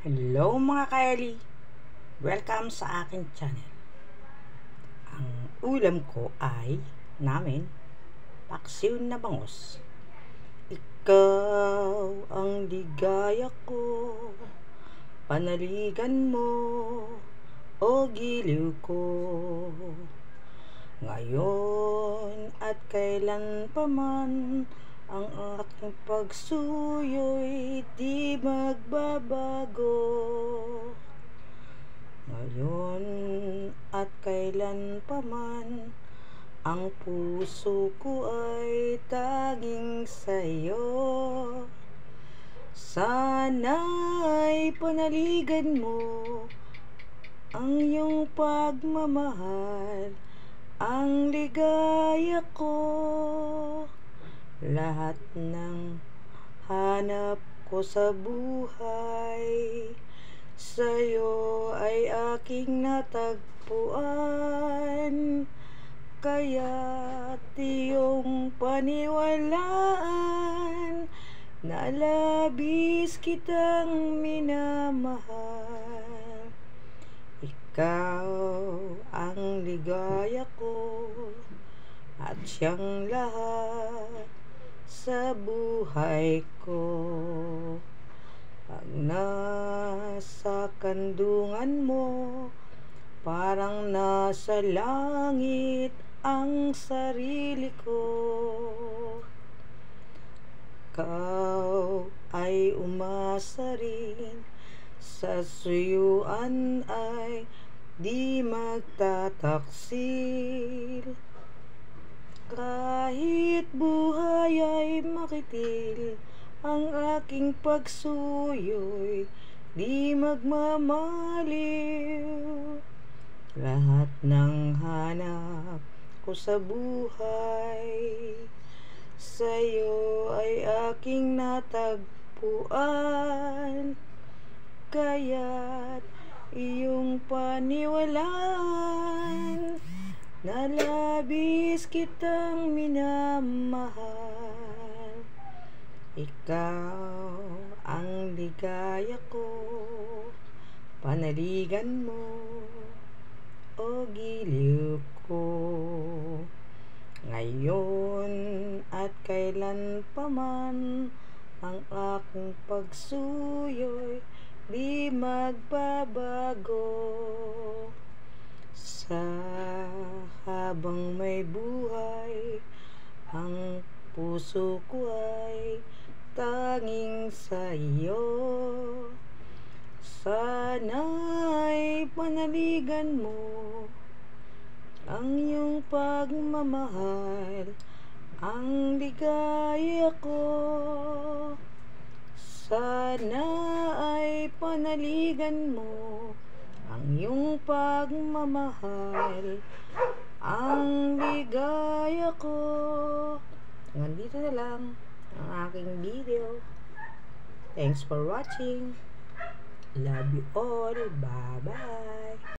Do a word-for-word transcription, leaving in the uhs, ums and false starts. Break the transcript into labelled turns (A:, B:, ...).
A: Hello mga kaeli! Welcome sa aking channel. Ang ulam ko ay namin paksiw na bangus. Ikaw ang ligaya ko, panaligan mo o giliw ko. Ngayon at kailan pa man, ang aking pagsuyo'y di magbabago. Ngayon at kailan pa man, ang puso ko ay tanging sa'yo. Sana'y panaligan mo ang iyong pagmamahal, ang ligaya ko. Lahat ng hanap ko sa buhay, sa'yo ay aking natagpuan. Kaya't iyong paniwalaan na labis kitang minamahal. Ikaw ang ligaya ko at siyang lahat sa buhay ko. Pag nasa kandungan mo, parang nasa langit ang sarili ko. Ikaw ay umasa rin, sa suyuan ay di magtataksil. Kahit buhay ay makitil, ang aking pagsuyo'y di magmamaliw. Lahat ng hanap ko sa buhay, sa'yo ay aking natagpuan. Kaya't iyong paniwalaan na labis kitang minamahal. Ikaw ang ligaya ko, panaligan mo o giliw ko. Ngayon at kailan pa man, ang aking pagsuyo'y di magbabago. Sa habang may buhay, ang puso ko ay tanging sa'yo. Sana'y panaligan mo ang iyong pagmamahal, ang ligaya ko. Sana ay panaligan mo ang iyong pagmamahal, ang ligaya ko. Hanggang dito na lang ang aking video. Thanks for watching. Love you all. Bye bye.